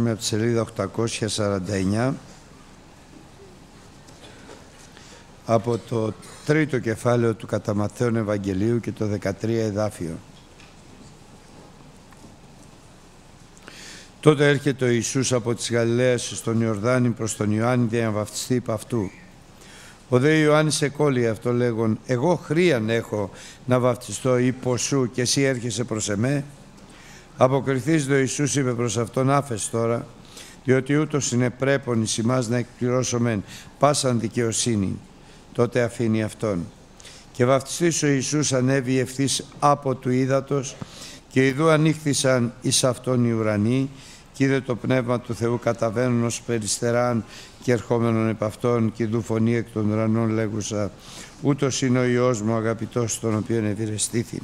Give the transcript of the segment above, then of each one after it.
από τη σελίδα 849 από το τρίτο κεφάλαιο του κατά Ματθαίον Ευαγγελίου και το 13 εδάφιο. Τότε έρχεται ο Ιησούς από της Γαλιλαίας στον Ιορδάνη προς τον Ιωάννη για να βαφτιστεί υπ' αυτού. Ο δε Ιωάννης εκόλει αυτό λέγον, εγώ χρίαν έχω να βαφτιστώ υπό σου και εσύ έρχεσαι προς εμέ. Αποκριθείς ο Ιησούς είπε προς αυτόν, άφες τώρα, διότι ούτως είναι πρέπον εις ημάς να εκπληρώσομεν πάσαν δικαιοσύνη. Τότε αφήνει αυτόν. Και βαφτιστής ο Ιησούς ανέβη ευθύς από του ύδατος και ιδού ανοίχθησαν εις αυτόν οι ουρανοί και είδε το Πνεύμα του Θεού καταβαίνουν ως περιστεράν και ερχόμενον επ' αυτόν και ιδού φωνή εκ των ουρανών λέγουσα, ούτως είναι ο Υιός μου αγαπητός τον οποίον ευηρεστήθη.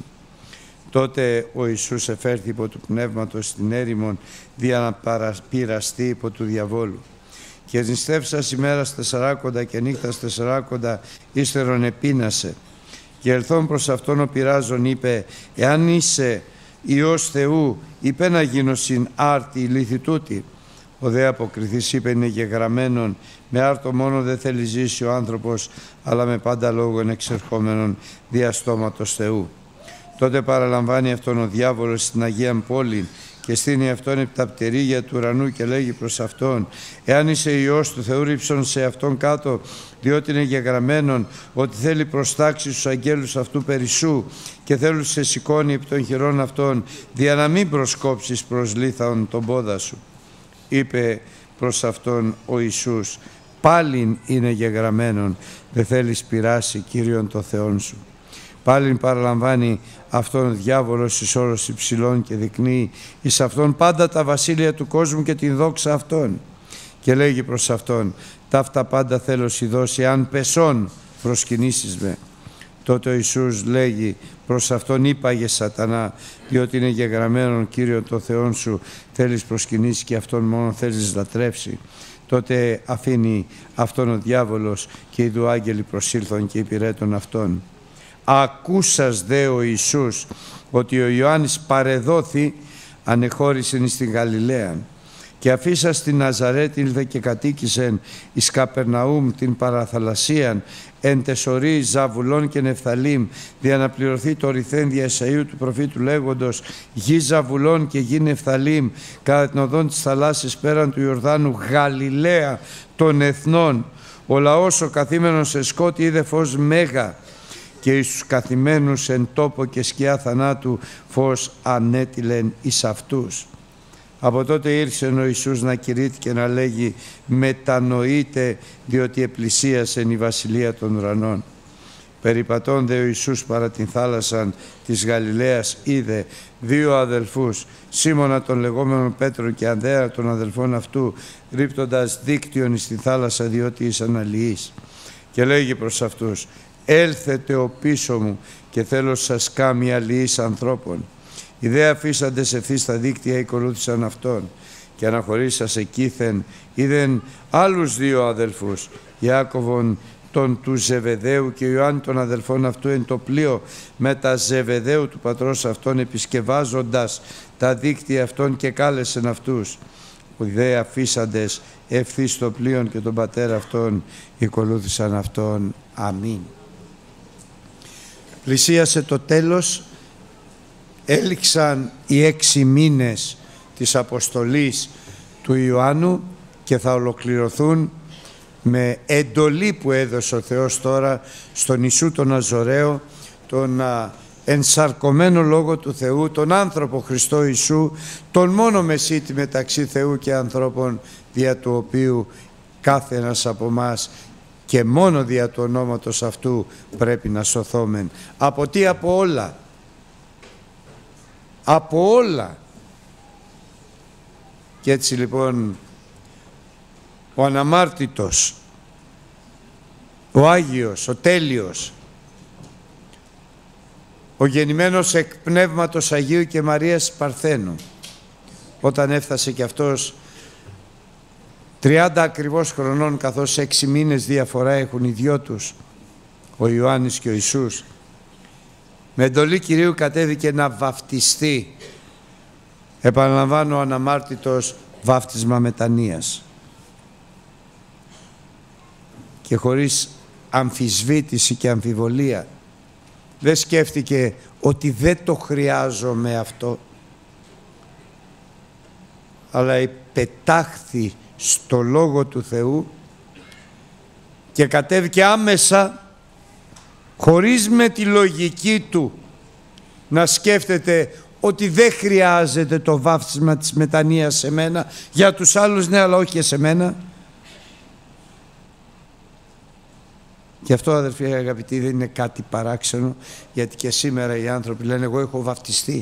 Τότε ο Ιησούς εφέρθη υπό του Πνεύματος στην έρημον δια να παραπειραστεί υπό του διαβόλου. Και νηστεύσας ημέρας 40 και νύχτας 40 ύστερον επίνασε. Και ελθόν προς αυτόν ο πειράζων είπε, εάν είσαι Υιός Θεού, είπε να γίνω συν άρτη ηλίθη τούτη. Ο δε αποκριθής είπε, είναι γεγραμμένον, με άρτο μόνο δεν θέλει ζήσει ο άνθρωπος, αλλά με πάντα λόγων εξερχόμενον δια στόματος Θεού. Τότε παραλαμβάνει αυτόν ο διάβολος στην Αγία Πόλη και στείνει αυτόν επί τα πτερίγια του ουρανού και λέγει προς αυτόν, εάν είσαι Υιός του Θεού ρίψον σε αυτόν κάτω, διότι είναι γεγραμμένον ότι θέλει προστάξει στους αγγέλους αυτού περισσού και θέλουν σε σηκώνει επί των χειρών αυτών, δια να μην προσκόψεις προς λίθαον τον πόδα σου. Είπε προς αυτόν ο Ιησούς, πάλιν είναι γεγραμμένον, δεν θέλεις πειράσει Κύριον το Θεόν σου. Πάλιν παραλαμβάνει αυτόν ο διάβολος εις όρος υψηλών και δεικνύει εις αυτόν πάντα τα βασίλεια του κόσμου και την δόξα αυτών. Και λέγει προς αυτόν, ταύτα πάντα θέλω σοι δώσει, αν πεσόν προσκυνήσεις με. Τότε ο Ιησούς λέγει προς αυτόν, είπαγε σατανά, διότι είναι γεγραμμένον Κύριον το Θεόν σου, θέλεις προσκυνήσει και αυτόν μόνο θέλεις λατρεύσει. Τότε αφήνει αυτόν ο διάβολος και οι δου άγγελοι προσήλθον και υπηρέτων αυτόν. Ακούσας δε ο Ιησούς ότι ο Ιωάννης παρεδόθη, ανεχώρησεν στην Γαλιλαία και αφήσας στην Ναζαρέτ ήλθε και κατοίκησεν εις Καπερναούμ την παραθαλασσίαν εν τεσορεί Ζαβουλών και Νεφθαλήμ, δια να πληρωθεί το ρηθέν δια Εσαΐου του προφήτου λέγοντος, γη Ζαβουλών και γη Νεφθαλήμ κατά την οδόν της θαλάσσης πέραν του Ιορδάνου, Γαλιλαία των εθνών. Ο λαός ο καθήμενος σε σκότη είδε φως μέγα και εις τους καθημένους εν τόπο και σκιά θανάτου φως ανέτειλεν εις αυτούς. Από τότε ήρθε ο Ιησούς να κηρύττει και να λέγει, μετανοείτε διότι επλησίασεν η βασιλεία των ουρανών. Περιπατών δε ο Ιησούς παρά την θάλασσαν της Γαλιλαίας είδε δύο αδελφούς, Σίμωνα τον λεγόμενον Πέτρο και Ανδρέα των αδελφών αυτού, ρίπτοντας δίκτυον εις τη θάλασσα διότι ήσαν αλληλείς. Και λέγει προς αυτούς, έλθετε ο πίσω μου και θέλω σας κάμει αλληλείς ανθρώπων. Οι δε αφήσαντες ευθύς στα δίκτυα ακολούθησαν αυτόν και αναχωρήσας εκείθεν είδεν άλλους δύο αδελφούς, Ιάκωβον τον του Ζεβεδαίου και Ιωάννη των αδελφών αυτού εν το πλοίο με τα Ζεβεδαίου του πατρός αυτών επισκευάζοντας τα δίκτυα αυτών και κάλεσεν αυτούς. Οι δε αφήσαντες ευθύς στο πλοίον και τον πατέρα αυτών ακολούθησαν αυτόν. Αμήν. Πλησίασε το τέλος, έληξαν οι 6 μήνες της αποστολής του Ιωάννου και θα ολοκληρωθούν με εντολή που έδωσε ο Θεός τώρα στον Ιησού τον Ναζωραίο, τον ενσαρκωμένο Λόγο του Θεού, τον άνθρωπο Χριστό Ιησού, τον μόνο μεσίτη μεταξύ Θεού και ανθρώπων, δια του οποίου κάθε ένας από εμάς και μόνο δια του ονόματος αυτού πρέπει να σωθόμεν. Από τι? Από όλα. Από όλα. Και έτσι λοιπόν ο αναμάρτητος, ο Άγιος, ο τέλειος, ο γεννημένος εκ Πνεύματος Αγίου και Μαρίας Παρθένου, όταν έφτασε και αυτός 30 ακριβώς χρονών, καθώς 6 μήνες διαφορά έχουν οι δυο τους, ο Ιωάννης και ο Ιησούς, με εντολή Κυρίου κατέβηκε να βαφτιστεί. Επαναλαμβάνω, ο αναμάρτητος, βάφτισμα μετανοίας. Και χωρίς αμφισβήτηση και αμφιβολία δεν σκέφτηκε ότι δεν το χρειάζομαι αυτό, αλλά υπετάχθη στο Λόγο του Θεού και κατέβηκε άμεσα, χωρίς με τη λογική του να σκέφτεται ότι δεν χρειάζεται το βάφτισμα της μετανοίας σε μένα, για τους άλλους ναι, αλλά όχι και σε μένα. Και αυτό, αδερφοί αγαπητοί, δεν είναι κάτι παράξενο, γιατί και σήμερα οι άνθρωποι λένε εγώ έχω βαφτιστεί,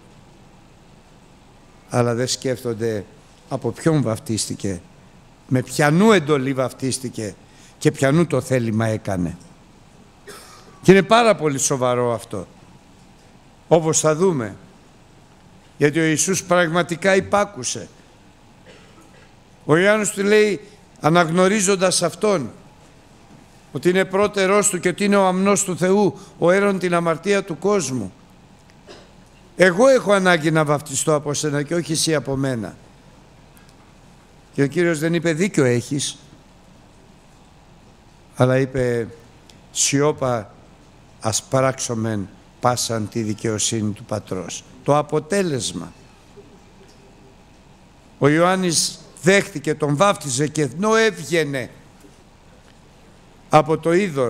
αλλά δεν σκέφτονται από ποιον βαφτίστηκε, με ποιανού εντολή βαφτίστηκε και ποιανού το θέλημα έκανε. Και είναι πάρα πολύ σοβαρό αυτό, όπως θα δούμε, γιατί ο Ιησούς πραγματικά υπάκουσε. Ο Ιωάννης του λέει, αναγνωρίζοντας Αυτόν, ότι είναι πρώτερός του και ότι είναι ο αμνός του Θεού, ο αίρον την αμαρτία του κόσμου. Εγώ έχω ανάγκη να βαφτιστώ από σένα και όχι εσύ από μένα. Και ο Κύριος δεν είπε δίκιο έχεις, αλλά είπε σιώπα ας πράξομεν πάσαν τη δικαιοσύνη του Πατρός. Το αποτέλεσμα. Ο Ιωάννης δέχτηκε, τον βάφτιζε και ενώ έβγαινε από το είδωρ,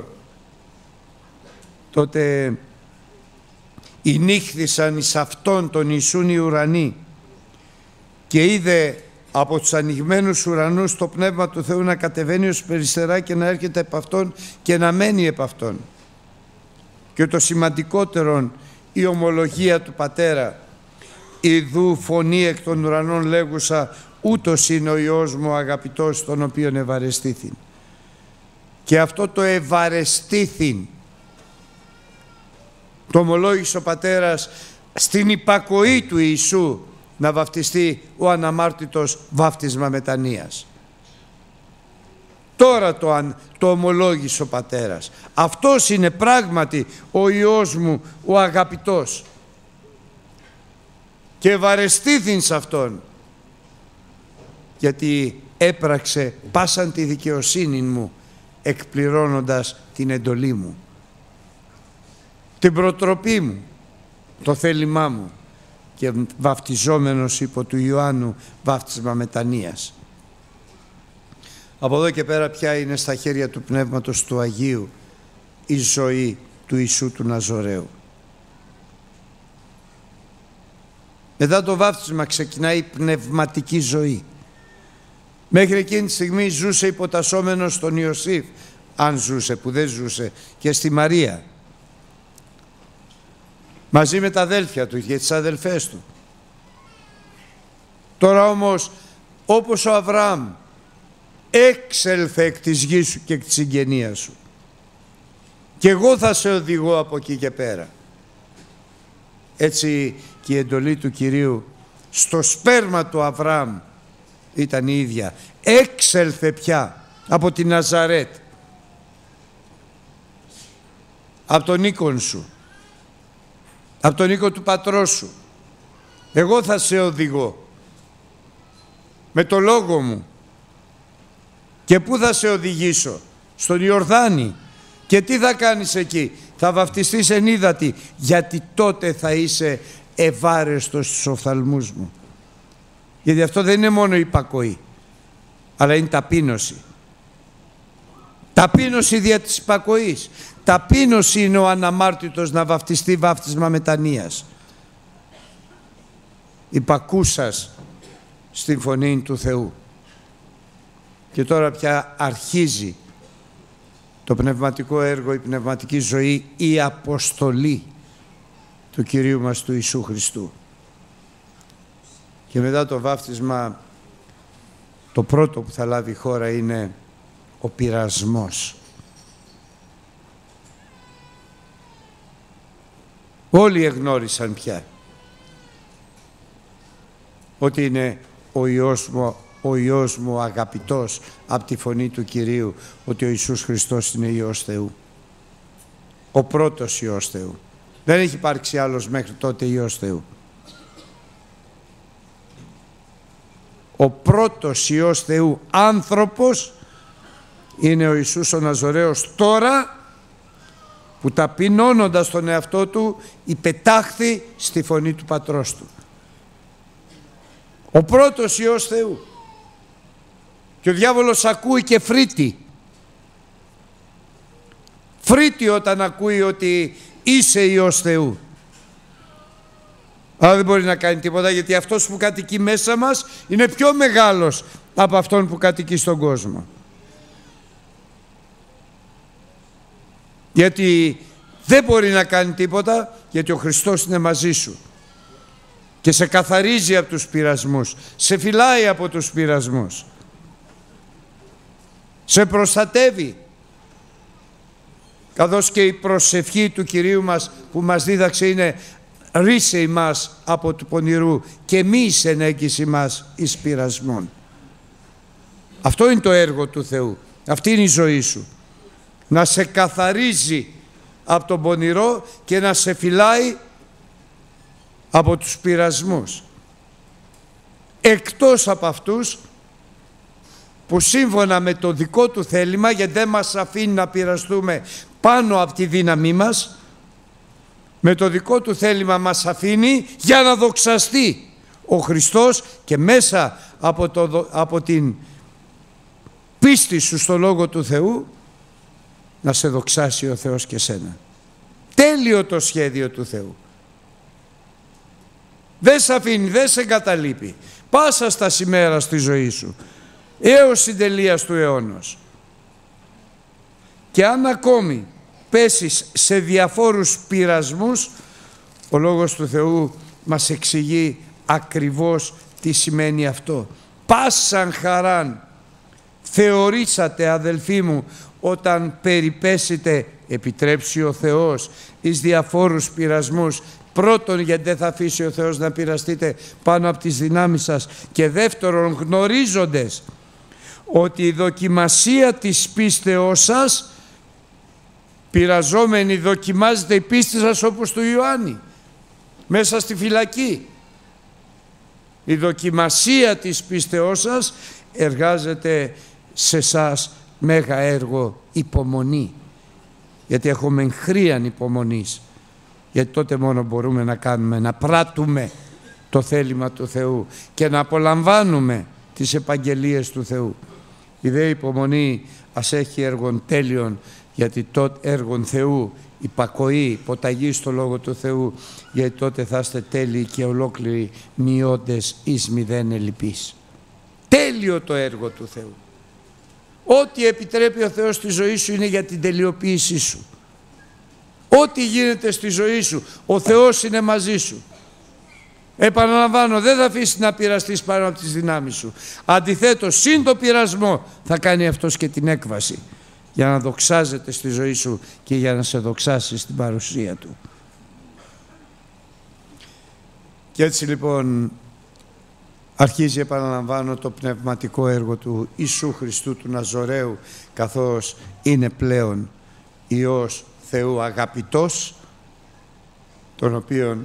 τότε ηνύχθησαν εις αυτόν τον Ιησούν οι ουρανοί και είδε από τους ανοιγμένους ουρανούς το Πνεύμα του Θεού να κατεβαίνει ως περιστερά και να έρχεται επ' αυτόν και να μένει επ' αυτόν. Και το σημαντικότερον, η ομολογία του Πατέρα, ιδού φωνή εκ των ουρανών λέγουσα, ούτως είναι ο Υιός μου αγαπητός, τον οποίον ευαρεστήθην. Και αυτό το ευαρεστήθην το ομολόγησε ο Πατέρας στην υπακοή του Ιησού να βαφτιστεί ο αναμάρτητος βάφτισμα μετανοίας. Τώρα το ομολόγησε ο Πατέρας. Αυτός είναι πράγματι ο Υιός μου ο αγαπητός. Και ευαρεστήθην σε Αυτόν, γιατί έπραξε πάσαν τη δικαιοσύνη μου, εκπληρώνοντας την εντολή μου, την προτροπή μου, το θέλημά μου, και βαφτιζόμενος υπό του Ιωάννου βάφτισμα μετανοίας. Από εδώ και πέρα πια είναι στα χέρια του Πνεύματος του Αγίου η ζωή του Ιησού του Ναζωραίου. Μετά το βάφτισμα ξεκινάει η πνευματική ζωή. Μέχρι εκείνη τη στιγμή ζούσε υποτασσόμενος στον Ιωσήφ, αν ζούσε, που δεν ζούσε, και στη Μαρία, μαζί με τα αδέλφια του και τις αδελφές του. Τώρα όμως, όπως ο Αβραάμ έξελθε εκ της γης σου και εκ της συγγενείας σου, και εγώ θα σε οδηγώ από εκεί και πέρα. Έτσι και η εντολή του Κυρίου στο σπέρμα του Αβραάμ ήταν η ίδια. Έξελθε πια από την Ναζαρέτ, από τον οίκον σου, από τον οίκο του πατρός σου. Εγώ θα σε οδηγώ με το λόγο μου. Και πού θα σε οδηγήσω? Στον Ιορδάνη. Και τι θα κάνεις εκεί? Θα βαφτιστείς εν ύδατη, γιατί τότε θα είσαι ευάρεστος στους οφθαλμούς μου. Γιατί αυτό δεν είναι μόνο υπακοή, αλλά είναι ταπείνωση. Ταπείνωση δια της υπακοής. Ταπείνωση είναι ο αναμάρτητος να βαφτιστεί βάφτισμα μετανοίας. Υπακούσας στην φωνή του Θεού. Και τώρα πια αρχίζει το πνευματικό έργο, η πνευματική ζωή, η αποστολή του Κυρίου μας του Ιησού Χριστού. Και μετά το βάφτισμα, το πρώτο που θα λάβει η χώρα είναι ο πειρασμός. Όλοι εγνώρισαν πια ότι είναι ο Υιός μου αγαπητός από τη φωνή του Κυρίου, ότι ο Ιησούς Χριστός είναι Υιός Θεού. Ο πρώτος Υιός Θεού. Δεν έχει υπάρξει άλλος μέχρι τότε Υιός Θεού. Ο πρώτος Υιός Θεού άνθρωπος είναι ο Ιησούς ο Ναζωραίος, τώρα που ταπεινώνοντας τον εαυτό του υπετάχθη στη φωνή του πατρός του. Ο πρώτος Υιός Θεού. Και ο διάβολος ακούει και φρύτει. Φρύτει όταν ακούει ότι είσαι Υιός Θεού. Αλλά δεν μπορεί να κάνει τίποτα, γιατί αυτός που κατοικεί μέσα μας είναι πιο μεγάλος από αυτόν που κατοικεί στον κόσμο. Γιατί δεν μπορεί να κάνει τίποτα, γιατί ο Χριστός είναι μαζί σου και σε καθαρίζει από τους πειρασμούς, σε φυλάει από τους πειρασμούς, σε προστατεύει, καθώς και η προσευχή του Κυρίου μας που μας δίδαξε είναι ρίσε ημάς από του πονηρού και μη ενέγγιση μας εις πειρασμών. Αυτό είναι το έργο του Θεού, αυτή είναι η ζωή σου, να σε καθαρίζει από τον πονηρό και να σε φυλάει από τους πειρασμούς, εκτός από αυτούς που σύμφωνα με το δικό του θέλημα, γιατί δεν μας αφήνει να πειραστούμε πάνω από τη δύναμή μας, με το δικό του θέλημα μας αφήνει για να δοξαστεί ο Χριστός και μέσα από την πίστη σου στο Λόγο του Θεού να σε δοξάσει ο Θεός και σένα. Τέλειο το σχέδιο του Θεού. Δεν σε αφήνει, δεν σε εγκαταλείπει. Πάσα στα ημέρα στη ζωή σου έως συντελείας του αιώνος. Και αν ακόμη πέσεις σε διαφόρους πειρασμούς, ο Λόγος του Θεού μας εξηγεί ακριβώς τι σημαίνει αυτό. Πάσαν χαράν θεωρήσατε, αδελφοί μου, όταν περιπέσετε, επιτρέψει ο Θεός, εις διαφόρους πειρασμούς. Πρώτον, γιατί δεν θα αφήσει ο Θεός να πειραστείτε πάνω από τις δυνάμεις σας, και δεύτερον, γνωρίζοντες ότι η δοκιμασία της πίστεώς σας, πειραζόμενοι δοκιμάζεται η πίστη σας όπως του Ιωάννη μέσα στη φυλακή. Η δοκιμασία της πίστεώς σας εργάζεται σε σας μέγα έργο υπομονή, γιατί έχουμε χρίαν υπομονής, γιατί τότε μόνο μπορούμε να κάνουμε, να πράττουμε το θέλημα του Θεού και να απολαμβάνουμε τις επαγγελίες του Θεού. Η δε υπομονή ας έχει έργον τέλειον, γιατί τότε έργον Θεού, υπακοή, υποταγή στο Λόγο του Θεού, γιατί τότε θα είστε τέλειοι και ολόκληροι, μειώντες εις μηδέν ελλειπείς. Τέλειο το έργο του Θεού. Ό,τι επιτρέπει ο Θεός στη ζωή σου είναι για την τελειοποίησή σου. Ό,τι γίνεται στη ζωή σου, ο Θεός είναι μαζί σου. Επαναλαμβάνω, δεν θα αφήσει να πειραστείς πάνω από τις δυνάμεις σου. Αντιθέτως, σύν το πειρασμό θα κάνει αυτός και την έκβαση, για να δοξάζεται στη ζωή σου και για να σε δοξάσει στην παρουσία του. Και έτσι λοιπόν αρχίζει, επαναλαμβάνω, το πνευματικό έργο του Ιησού Χριστού του Ναζωραίου, καθώς είναι πλέον Υιός Θεού αγαπητός, τον οποίον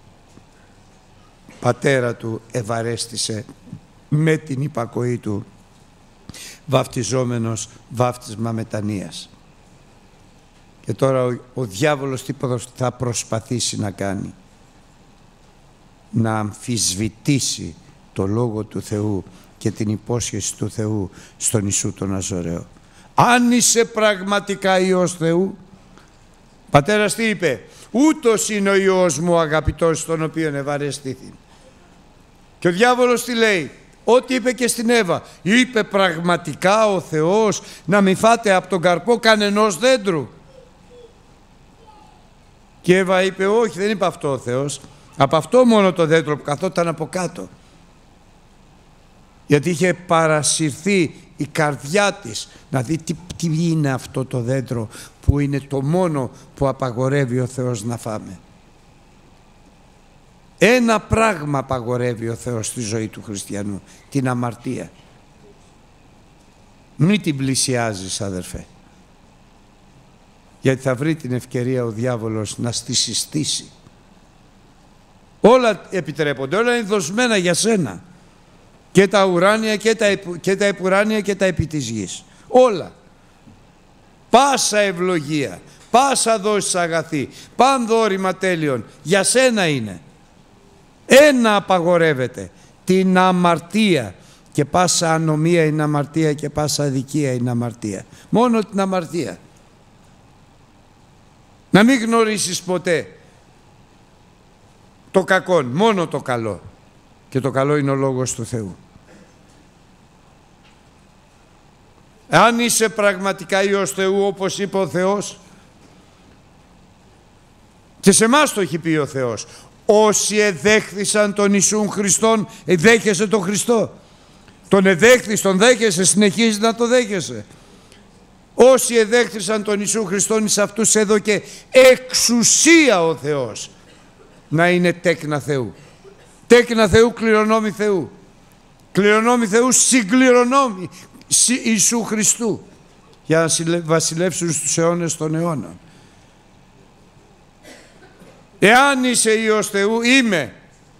πατέρα του ευαρέστησε με την υπακοή του, βαφτιζόμενος βάφτισμα μετανοίας. Και τώρα ο διάβολος τι θα προσπαθήσει να κάνει? Να αμφισβητήσει το Λόγο του Θεού και την υπόσχεση του Θεού στον Ιησού τον Ναζωραίο. Αν είσαι πραγματικά Υιός Θεού, πατέρας τι είπε? Ούτως είναι ο Υιός μου αγαπητός, τον οποίον ευαρεστήθη. Και ο διάβολος τι λέει? Ό,τι είπε και στην Εύα. Είπε πραγματικά ο Θεός να μη φάτε από τον καρπό κανενός δέντρου? Και η Εύα είπε όχι, δεν είπε αυτό ο Θεός. Από αυτό μόνο το δέντρο που καθόταν από κάτω. Γιατί είχε παρασυρθεί η καρδιά της να δει τι είναι αυτό το δέντρο που είναι το μόνο που απαγορεύει ο Θεός να φάμε. Ένα πράγμα απαγορεύει ο Θεός στη ζωή του χριστιανού, την αμαρτία. Μην την πλησιάζεις, αδερφέ, γιατί θα βρει την ευκαιρία ο διάβολος να στη συστήσει. Όλα επιτρέπονται, όλα είναι δοσμένα για σένα. Και τα ουράνια και τα επουράνια και τα επί της γης. Όλα. Πάσα ευλογία, πάσα δόσεις αγαθή, παν δώρημα τέλειον, για σένα είναι. Ένα απαγορεύεται, την αμαρτία. Και πάσα ανομία είναι αμαρτία και πάσα αδικία είναι αμαρτία. Μόνο την αμαρτία. Να μην γνωρίσεις ποτέ το κακό, μόνο το καλό. Και το καλό είναι ο Λόγος του Θεού. Αν είσαι πραγματικά Υιός Θεού, όπως είπε ο Θεός, και σε εμάς το έχει πει ο Θεός, όσοι εδέχθησαν τον Ιησούν Χριστόν, εδέχεσαι τον Χριστό. Τον εδέχθης, τον δέχεσαι, συνεχίζει να το δέχεσαι. Όσοι εδέχθησαν τον Ιησούν Χριστόν, εις αυτούς έδωκε εξουσία ο Θεός να είναι τέκνα Θεού. Τέκνα Θεού, κληρονόμοι Θεού. Κληρονόμοι Θεού, συγκληρονόμοι Ιησού Χριστού, για να βασιλεύσουν στους αιώνες των αιώνων. Εάν είσαι Υιός Θεού, είμαι,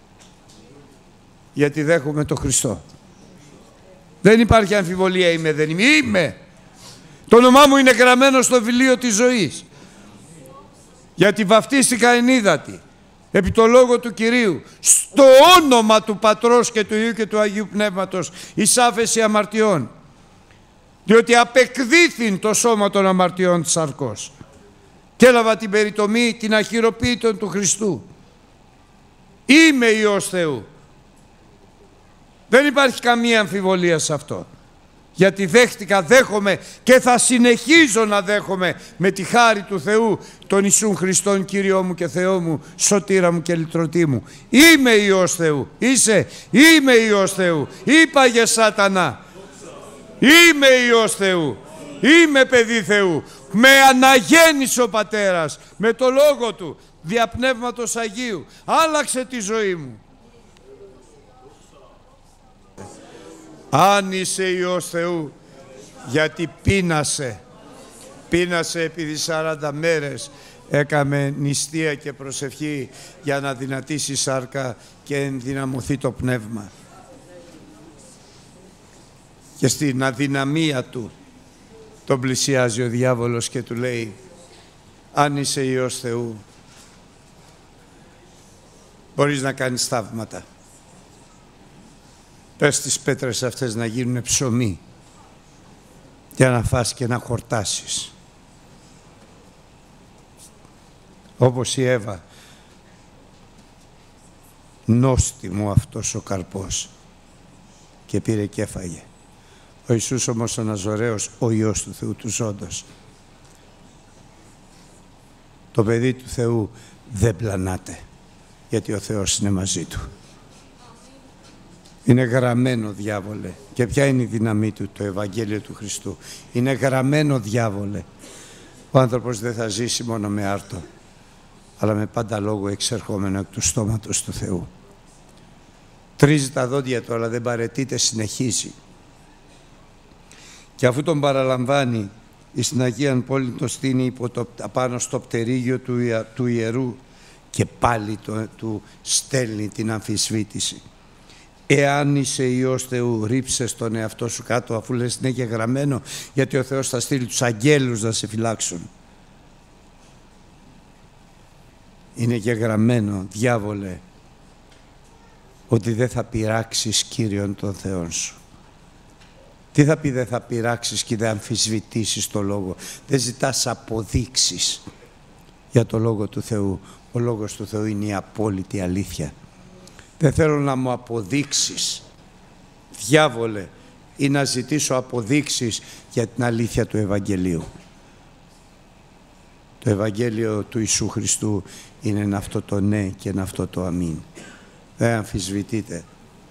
γιατί δέχομαι τον Χριστό. Δεν υπάρχει αμφιβολία, είμαι, δεν είμαι. Είμαι. Το όνομά μου είναι γραμμένο στο βιβλίο της ζωής. Γιατί βαφτίστηκα εν ύδατι, επί το λόγο του Κυρίου, στο όνομα του Πατρός και του Υιού και του Αγίου Πνεύματος, εις άφεση αμαρτιών. Διότι απεκδίθην το σώμα των αμαρτιών της σαρκός. Και έλαβα την περιτομή, την αχυροποίητον του Χριστού. Είμαι Υιός Θεού. Δεν υπάρχει καμία αμφιβολία σε αυτό. Γιατί δέχτηκα, δέχομαι και θα συνεχίζω να δέχομαι με τη χάρη του Θεού τον Ιησούν Χριστόν, Κύριό μου και Θεό μου, σωτήρα μου και λυτρωτή μου. Είμαι Υιός Θεού. Είσαι. Είμαι Υιός Θεού. Είπαγε Σάτανα. Είμαι Υιός Θεού. Είμαι παιδί Θεού. Με αναγέννησε ο Πατέρας με το Λόγο Του, δια Πνεύματος Αγίου. Άλλαξε τη ζωή μου. Αν είσαι Υιός Θεού, γιατί πείνασε επειδή 40 μέρες έκαμε νηστεία και προσευχή για να δυνατήσει η σάρκα και ενδυναμωθεί το πνεύμα. Και στην αδυναμία του τον πλησιάζει ο διάβολος και του λέει, αν είσαι Υιός Θεού, μπορείς να κάνεις θαύματα. Πες τις πέτρες αυτές να γίνουν ψωμί για να φας και να χορτάσεις. Όπως η Εύα, νόστιμο αυτός ο καρπός, και πήρε και έφαγε. Ο Ιησούς όμως ο Ναζωραίος, ο Υιός του Θεού του ζώντος, το παιδί του Θεού δεν πλανάται, γιατί ο Θεός είναι μαζί του. Είναι γραμμένο, διάβολε. Και ποια είναι η δύναμή του? Το Ευαγγέλιο του Χριστού. Είναι γραμμένο, διάβολε. Ο άνθρωπος δεν θα ζήσει μόνο με άρτο, αλλά με πάντα λόγο εξερχόμενο εκ του στόματος του Θεού. Τρίζει τα δόντια του, αλλά δεν παραιτείται, συνεχίζει. Και αφού τον παραλαμβάνει, στην Αγίαν Πόλη το στείνει απάνω στο πτερίγιο του ιερού και πάλι του στέλνει την αμφισβήτηση. Εάν είσαι Υιός Θεού, ρίψε στον εαυτό σου κάτω, αφού λες είναι και γραμμένο, γιατί ο Θεός θα στείλει τους αγγέλους να σε φυλάξουν. Είναι και γραμμένο, διάβολε, ότι δεν θα πειράξεις Κύριον τον Θεόν σου. Τι θα πει δεν θα πειράξεις και δεν αμφισβητήσεις το Λόγο? Δεν ζητάς αποδείξεις για το Λόγο του Θεού. Ο Λόγος του Θεού είναι η απόλυτη αλήθεια. Δεν θέλω να μου αποδείξεις, διάβολε, ή να ζητήσω αποδείξεις για την αλήθεια του Ευαγγελίου. Το Ευαγγέλιο του Ιησού Χριστού είναι αυτό το ναι και είναι αυτό το αμήν. Δεν αμφισβητείτε.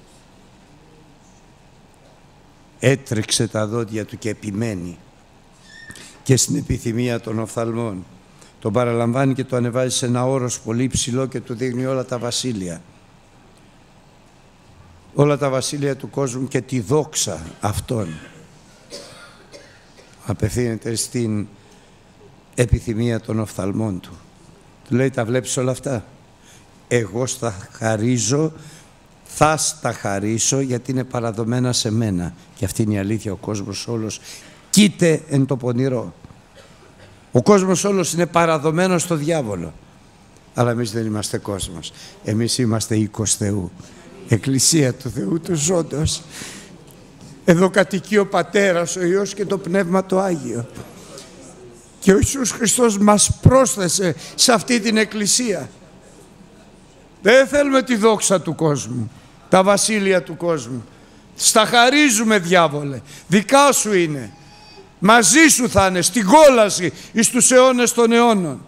Έτρεξε τα δόντια του και επιμένει. Και στην επιθυμία των οφθαλμών τον παραλαμβάνει και το ανεβάζει σε ένα όρος πολύ ψηλό και του δείχνει όλα τα βασίλεια. Όλα τα βασίλεια του κόσμου και τη δόξα αυτών. Απευθύνεται στην επιθυμία των οφθαλμών του. Του λέει, τα βλέπεις όλα αυτά? Εγώ στα χαρίζω θα στα χαρίσω γιατί είναι παραδομένα σε μένα. Και αυτή είναι η αλήθεια. Ο κόσμος όλος κοίται εν το πονηρό. Ο κόσμος όλος είναι παραδομένος στο διάβολο. Αλλά εμείς δεν είμαστε κόσμος. Εμείς είμαστε οίκος Θεού. Εκκλησία του Θεού του ζώντος. Εδώ κατοικεί ο Πατέρας, ο Υιός και το Πνεύμα το Άγιο. Και ο Ιησούς Χριστός μας πρόσθεσε σε αυτή την εκκλησία. Δεν θέλουμε τη δόξα του κόσμου, τα βασίλεια του κόσμου. Στα χαρίζουμε, διάβολε. Δικά σου είναι. Μαζί σου θα είναι, στην κόλαση εις τους αιώνες των αιώνων.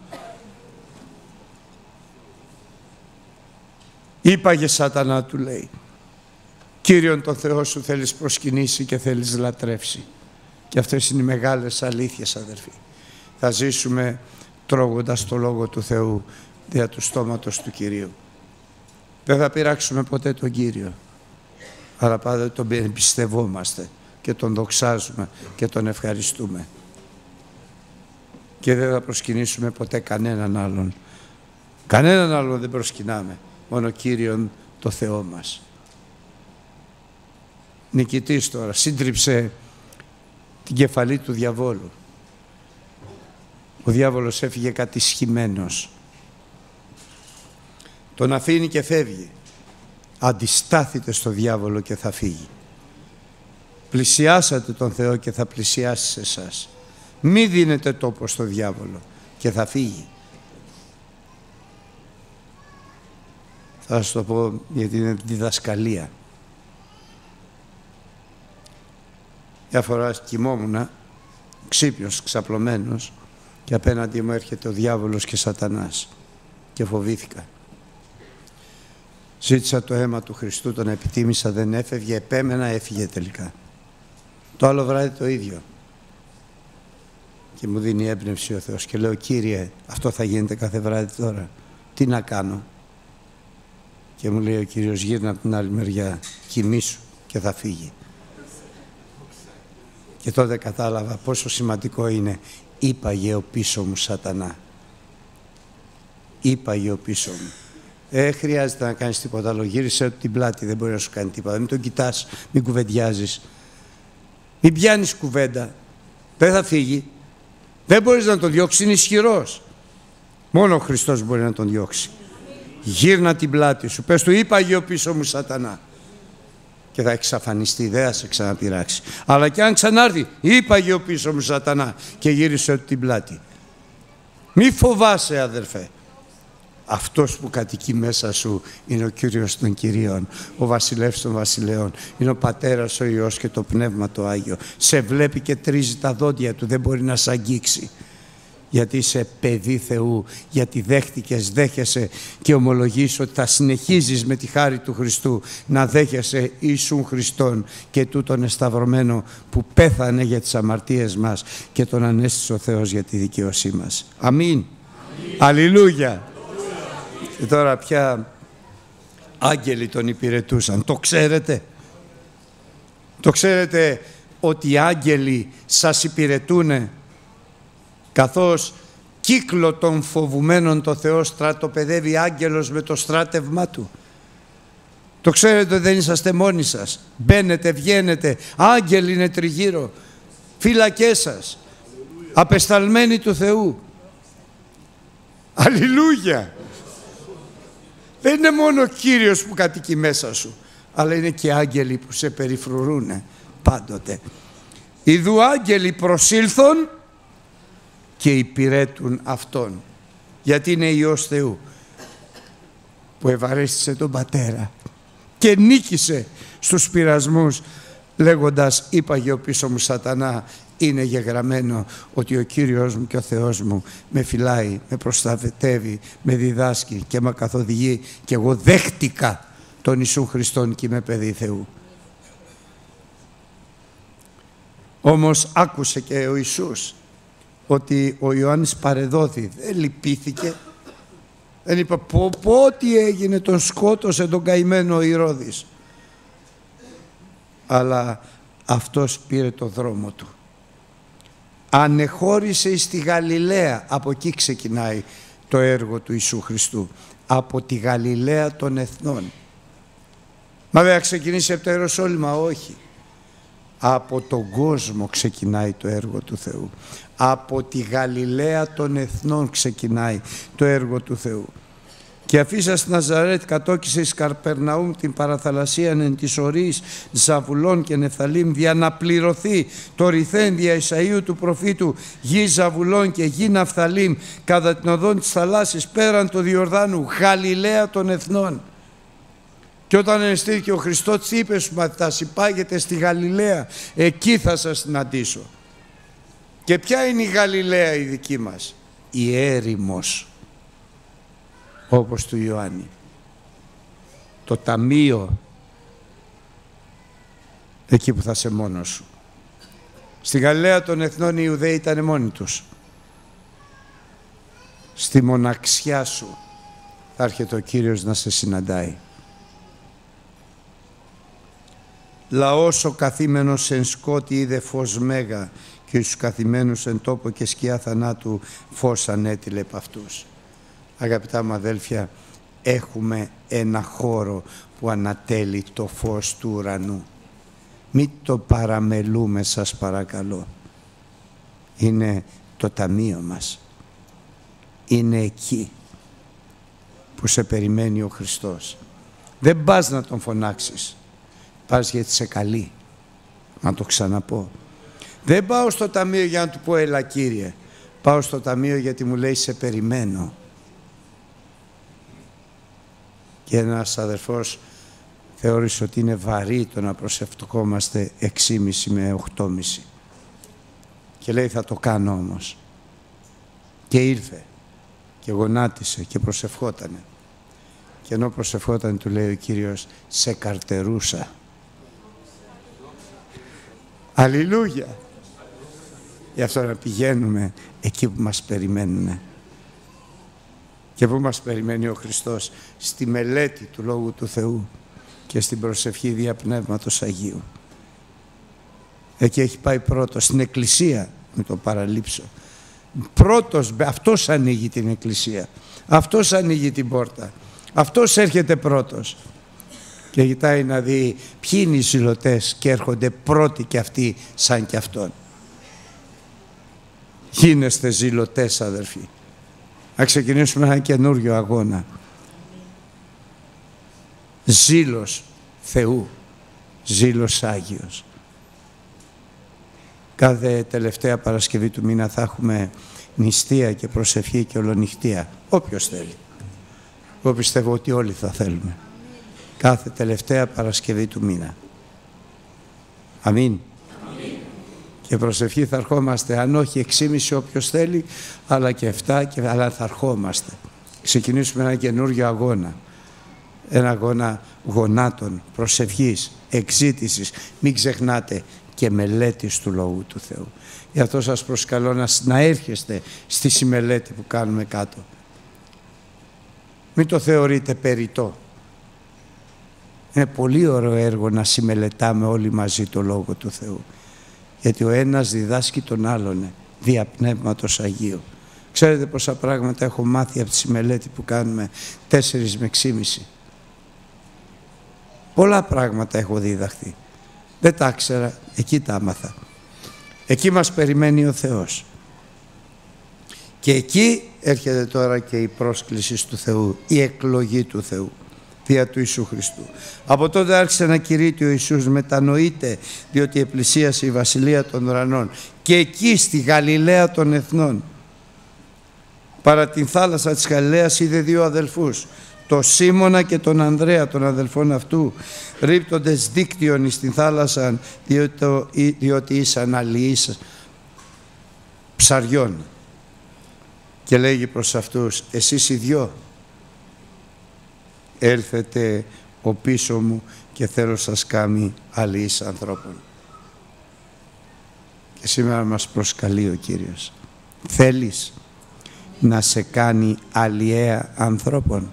Είπαγε Σατανά, του λέει, Κύριον τον Θεό σου θέλεις προσκυνήσει και θέλεις λατρεύσει. Και αυτές είναι οι μεγάλες αλήθειες, αδερφοί. Θα ζήσουμε τρώγοντας το Λόγο του Θεού δια του στόματος του Κυρίου. Δεν θα πειράξουμε ποτέ τον Κύριο, αλλά πάντα τον εμπιστευόμαστε και τον δοξάζουμε και τον ευχαριστούμε. Και δεν θα προσκυνήσουμε ποτέ κανέναν άλλον. Κανέναν άλλον δεν προσκυνάμε, μόνο Κύριον το Θεό μας. Νικητής τώρα, σύντριψε την κεφαλή του διαβόλου. Ο διάβολος έφυγε κατισχυμένος. Τον αφήνει και φεύγει. Αντιστάθητε στο διάβολο και θα φύγει. Πλησιάσατε τον Θεό και θα πλησιάσει σε εσάς. Μη δίνετε τόπο στο διάβολο και θα φύγει. Θα σας το πω γιατί είναι διδασκαλία. Μια φορά κοιμόμουνα, ξύπνιος, ξαπλωμένος, και απέναντι μου έρχεται ο διάβολος και Σατανάς και φοβήθηκα. Ζήτησα το αίμα του Χριστού, τον επιτίμησα, δεν έφευγε, επέμενα, έφυγε τελικά. Το άλλο βράδυ το ίδιο. Και μου δίνει έμπνευση ο Θεός και λέω, Κύριε, αυτό θα γίνεται κάθε βράδυ τώρα. Τι να κάνω? Και μου λέει ο Κύριος, γύρνα από την άλλη μεριά, κοιμήσου και θα φύγει. Και τότε κατάλαβα πόσο σημαντικό είναι. Είπαγε ο πίσω μου Σατανά. Είπαγε ο πίσω μου. Χρειάζεται να κάνεις τίποτα άλλο. Γύρισε την πλάτη, δεν μπορεί να σου κάνει τίποτα. Μην τον κοιτάς, μην κουβεντιάζεις. Μην πιάνεις κουβέντα. Δεν θα φύγει. Δεν μπορείς να τον διώξεις, είναι ισχυρός. Μόνο ο Χριστός μπορεί να τον διώξει. Γύρνα την πλάτη σου. Πες του, είπαγε ο πίσω μου Σατανά. Και θα εξαφανιστεί, δεν θα σε ξαναπειράξει. Αλλά και αν ξανάρθει, είπαγε ο πίσω μου Σατανά, και γύρισε την πλάτη. Μη φοβάσαι, αδερφέ. Αυτός που κατοικεί μέσα σου είναι ο Κύριος των Κυρίων, ο Βασιλεύς των Βασιλέων. Είναι ο Πατέρας, ο Υιός και το Πνεύμα το Άγιο. Σε βλέπει και τρίζει τα δόντια του, δεν μπορεί να σ' αγγίξει. Γιατί είσαι παιδί Θεού, γιατί δέχτηκες, δέχεσαι και ομολογείς ότι θα συνεχίζεις με τη χάρη του Χριστού να δέχεσαι Ιησούν Χριστόν και τούτον εσταυρωμένο που πέθανε για τις αμαρτίες μας και τον ανέστησε ο Θεός για τη δικαίωσή μας. Αμήν. Αλληλούια. Και τώρα πια άγγελοι τον υπηρετούσαν. Το ξέρετε? Το ξέρετε ότι οι άγγελοι σας υπηρετούνε? Καθώς κύκλο των φοβουμένων το Θεό στρατοπεδεύει άγγελος με το στράτευμά του. Το ξέρετε ότι δεν είσαστε μόνοι σας. Μπαίνετε, βγαίνετε, άγγελοι είναι τριγύρω, φύλακές σας, απεσταλμένοι του Θεού. Αλληλούια! Δεν είναι μόνο ο Κύριος που κατοικεί μέσα σου, αλλά είναι και άγγελοι που σε περιφρουρούνε πάντοτε. Ιδού άγγελοι προσήλθον και υπηρέτουν Αυτόν, γιατί είναι Υιός Θεού που ευαρέστησε τον Πατέρα και νίκησε στους πειρασμούς λέγοντας, είπαγε ο πίσω μου Σατανά, είναι γεγραμμένο ότι ο Κύριος μου και ο Θεός μου με φυλάει, με προστατεύει, με διδάσκει και με καθοδηγεί και εγώ δέχτηκα τον Ιησού Χριστόν και είμαι παιδί Θεού. Όμως άκουσε και ο Ιησούς ότι ο Ιωάννης παρεδόθη, δεν λυπήθηκε, δεν είπε πω τι έγινε, τον σκότωσε τον καημένο ο Ηρώδης, αλλά αυτός πήρε το δρόμο του, ανεχώρησε στη Γαλιλαία. Από εκεί ξεκινάει το έργο του Ιησού Χριστού, από τη Γαλιλαία των Εθνών. Μα δεν θα ξεκινήσει από το Ιεροσόλυμα? Όχι. Από τον κόσμο ξεκινάει το έργο του Θεού. Από τη Γαλιλαία των εθνών ξεκινάει το έργο του Θεού. Και αφήσας Ναζαρέτ κατόκισε εις Καρπερναούμ την παραθαλασσίαν εν της ορής Ζαβουλών και Νεφθαλήμ, για να πληρωθεί το ρηθέν δια Ισαΐου του προφήτου, γη Ζαβουλών και γη Ναφθαλήμ, κατά την οδόν της θαλάσσης πέραν του Διορδάνου, Γαλιλαία των εθνών. Και όταν ενεστήθηκε ο Χριστός, τι είπε στους μαθητάς? Υπάγετε στη Γαλιλαία, εκεί θα σας συναντήσω. Και ποια είναι η Γαλιλαία η δική μας? Η έρημος, όπως του Ιωάννη. Το ταμείο, εκεί που θα είσαι μόνος σου. Στη Γαλιλαία των εθνών οι Ιουδαίοι ήταν μόνοι τους. Στη μοναξιά σου θα έρχεται ο Κύριος να σε συναντάει. Λαός ο καθήμενος εν σκότη είδε φως μέγα, και στους καθημένους εν τόπο και σκιά θανάτου φως ανέτειλε επ' αυτούς. Αγαπητά μου αδέλφια, έχουμε ένα χώρο που ανατέλει το φως του ουρανού. Μην το παραμελούμε, σας παρακαλώ. Είναι το ταμείο μας. Είναι εκεί που σε περιμένει ο Χριστός. Δεν πας να τον φωνάξεις. Πας γιατί είσαι καλή. Να το ξαναπώ. Δεν πάω στο ταμείο για να του πω έλα Κύριε. Πάω στο ταμείο γιατί μου λέει σε περιμένω. Και ένας αδερφός θεώρησε ότι είναι βαρύ το να προσευχόμαστε 6,5 με 8,5. Και λέει θα το κάνω όμως. Και ήρθε και γονάτισε και προσευχότανε. Και ενώ προσευχόταν του λέει ο Κύριος, σε καρτερούσα. Αλληλούια! Γι' αυτό να πηγαίνουμε εκεί που μας περιμένουν. Και που μας περιμένει ο Χριστός? Στη μελέτη του Λόγου του Θεού και στην προσευχή δια Πνεύματος Αγίου. Εκεί έχει πάει πρώτος, στην Εκκλησία, με το παραλείψω. Πρώτος, αυτός ανοίγει την Εκκλησία. Αυτός ανοίγει την πόρτα. Αυτός έρχεται πρώτος. Και κοιτάει να δει ποιοι είναι οι ζηλωτές και έρχονται πρώτοι κι αυτοί σαν κι αυτόν. Γίνεστε ζηλωτές αδερφοί. Να ξεκινήσουμε ένα καινούριο αγώνα. Ζήλος Θεού, ζήλος Άγιος. Κάθε τελευταία Παρασκευή του μήνα θα έχουμε νηστεία και προσευχή και ολονυχτία. Όποιος θέλει. Εγώ πιστεύω ότι όλοι θα θέλουμε. Κάθε τελευταία Παρασκευή του μήνα. Αμήν. Και προσευχή θα ερχόμαστε, αν όχι 6,5 όποιος θέλει, αλλά και 7, αλλά θα ερχόμαστε. Ξεκινήσουμε ένα καινούριο αγώνα. Ένα αγώνα γονάτων, προσευχής, εξήτησης. Μην ξεχνάτε και μελέτης του Λόγου του Θεού. Γι' αυτό σας προσκαλώ να έρχεστε στη συμμελέτη που κάνουμε κάτω. Μην το θεωρείτε περιττό. Είναι πολύ ωραίο έργο να συμμελετάμε όλοι μαζί το Λόγο του Θεού. Γιατί ο ένας διδάσκει τον άλλον δια Πνεύματος Αγίου. Ξέρετε πόσα πράγματα έχω μάθει από τη συμμελέτη που κάνουμε 4 με 6,5. Πολλά πράγματα έχω διδαχθεί. Δεν τα ήξερα, εκεί τα άμαθα. Εκεί μας περιμένει ο Θεός. Και εκεί έρχεται τώρα και η πρόσκληση του Θεού, η εκλογή του Θεού, δια του Ιησού Χριστού. Από τότε άρχισε να κηρύττει ο Ιησούς, μετανοείται, διότι επλησίασε η Βασιλεία των Ουρανών. Και εκεί στη Γαλιλαία των Εθνών, παρά την θάλασσα της Γαλιλαίας, είδε 2 αδελφούς, το Σίμωνα και τον Ανδρέα, των αδελφών αυτού, ρίπτοντες δίκτυον εις την θάλασσα, διότι ήσαν αλληλείς ψαριών. Και λέγει προς αυτούς, εσείς οι 2 έλθετε ο πίσω μου και θέλω σας κάνει αλληλείς ανθρώπων. Και σήμερα μας προσκαλεί ο Κύριος. Θέλεις να σε κάνει αλλιέα ανθρώπων?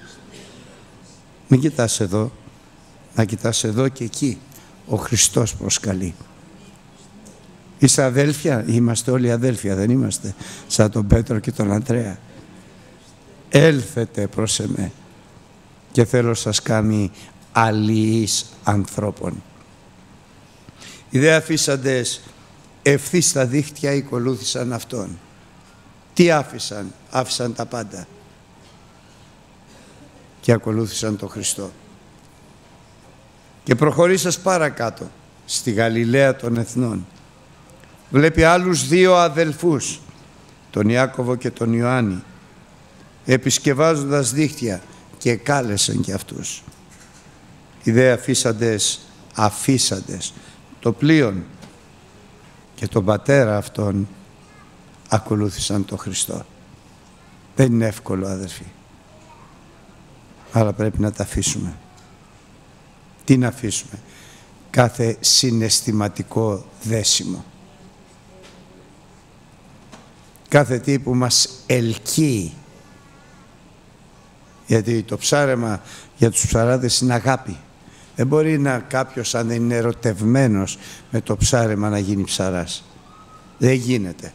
Μην κοιτάς εδώ, να κοιτάς εδώ και εκεί. Ο Χριστός προσκαλεί. Είστε αδέλφια? Είμαστε όλοι αδέλφια, δεν είμαστε? Σαν τον Πέτρο και τον Ανδρέα. Έλθετε προς εμέ και θέλω σας κάνει αλληλείς ανθρώπων. Οι δε αφήσαντες ευθύς στα δίχτυα ακολούθησαν Αυτόν. Τι άφησαν? Άφησαν τα πάντα και ακολούθησαν τον Χριστό. Και προχωρήσας παρακάτω στη Γαλιλαία των Εθνών. Βλέπει άλλους δύο αδελφούς, τον Ιάκωβο και τον Ιωάννη, επισκευάζοντας δίχτυα, και κάλεσαν και αυτούς. Οι δε αφήσαντες το πλοίον και τον πατέρα αυτόν ακολούθησαν τον Χριστό. Δεν είναι εύκολο, αδελφοί, αλλά πρέπει να τα αφήσουμε. Τι να αφήσουμε? Κάθε συναισθηματικό δέσιμο, κάθε τι που μας ελκύει, γιατί το ψάρεμα για τους ψαράδες είναι αγάπη. Δεν μπορεί να κάποιος, αν δεν είναι ερωτευμένος με το ψάρεμα, να γίνει ψαράς. Δεν γίνεται.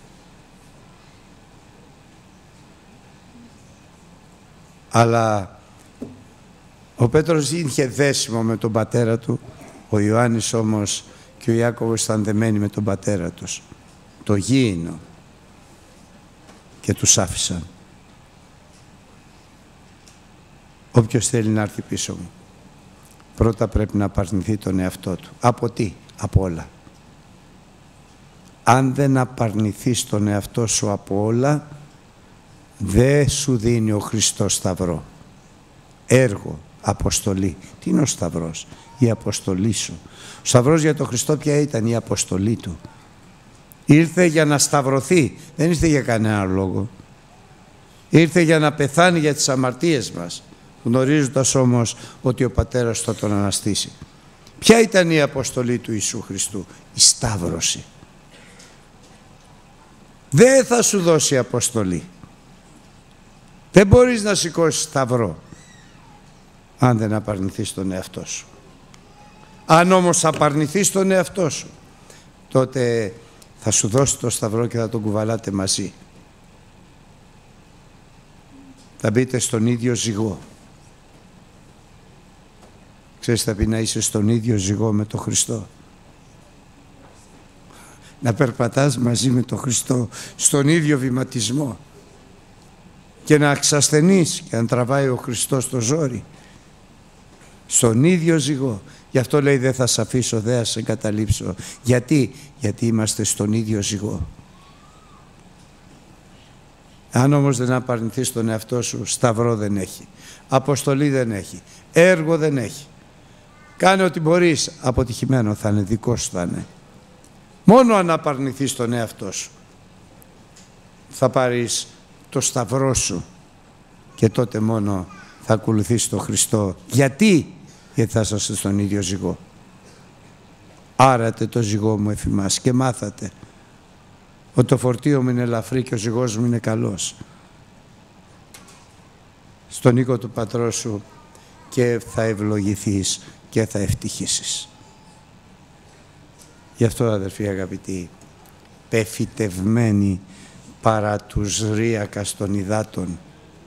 Αλλά ο Πέτρος είχε δέσιμο με τον πατέρα του, ο Ιωάννης όμως και ο Ιάκωβος ήταν δεμένοι με τον πατέρα τους. Το γήινο. Και τους άφησαν. Όποιος θέλει να έρθει πίσω μου, πρώτα πρέπει να απαρνηθεί τον εαυτό του. Από τι? Από όλα. Αν δεν απαρνηθείς τον εαυτό σου από όλα, δεν σου δίνει ο Χριστός σταυρό. Έργο, αποστολή. Τι είναι ο σταυρός? Η αποστολή σου. Ο σταυρός για τον Χριστό ποια ήταν? Η αποστολή του. Ήρθε για να σταυρωθεί, δεν ήρθε για κανένα λόγο. Ήρθε για να πεθάνει για τις αμαρτίες μας, γνωρίζοντας όμως ότι ο Πατέρας θα τον αναστήσει. Ποια ήταν η αποστολή του Ιησού Χριστού? Η σταύρωση. Δεν θα σου δώσει αποστολή. Δεν μπορείς να σηκώσεις σταυρό αν δεν απαρνηθείς τον εαυτό σου. Αν όμως απαρνηθείς τον εαυτό σου, τότε θα σου δώσει το σταυρό και θα τον κουβαλάτε μαζί. Θα μπείτε στον ίδιο ζυγό. Ξέρεις, θα πει να είσαι στον ίδιο ζυγό με τον Χριστό. Να περπατάς μαζί με τον Χριστό στον ίδιο βηματισμό και να εξασθενείς και να τραβάει ο Χριστός το ζόρι. Στον ίδιο ζυγό. Γι' αυτό λέει δεν θα σε αφήσω, δεν θα σε εγκαταλείψω. Γιατί? Γιατί είμαστε στον ίδιο ζυγό. Αν όμως δεν απαρνηθείς τον εαυτό σου, σταυρό δεν έχει. Αποστολή δεν έχει. Έργο δεν έχει. Κάνε ό,τι μπορείς. Αποτυχημένο θα είναι, δικό σου θα είναι. Μόνο αν απαρνηθείς τον εαυτό σου θα πάρεις το σταυρό σου και τότε μόνο θα ακολουθείς τον Χριστό. Γιατί? Γιατί θα είσαστε στον ίδιο ζυγό. Άρατε το ζυγό μου εφημάς και μάθατε ότι το φορτίο μου είναι ελαφρύ και ο ζυγός μου είναι καλός. Στον οίκο του πατρός σου και θα ευλογηθείς και θα ευτυχήσεις. Γι' αυτό, αδερφοί αγαπητοί, πεφυτευμένοι παρά τους ρίακας των υδάτων,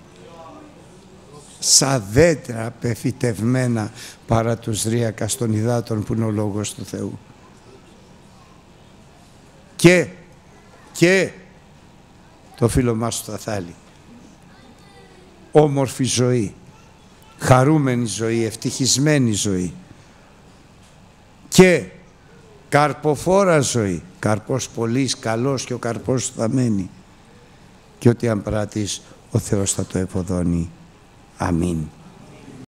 σαν δέντρα πεφυτευμένα παρά τους ρίακας των υδάτων που είναι ο Λόγος του Θεού. Και το φίλο σου θα θέλει όμορφη ζωή, χαρούμενη ζωή, ευτυχισμένη ζωή και καρποφόρα ζωή, καρπός πολύς καλός και ο καρπός θα μένει και ότι αν πράττεις ο Θεός θα το ευωδώνει. Αμήν.